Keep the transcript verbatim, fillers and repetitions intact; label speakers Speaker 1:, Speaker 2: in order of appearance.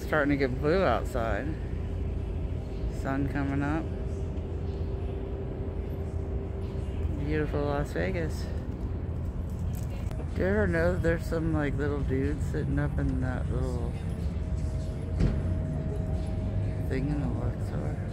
Speaker 1: starting to get blue outside. Sun coming up. Beautiful Las Vegas. Do you ever know there's some like little dudes sitting up in that little thing in the Luxor?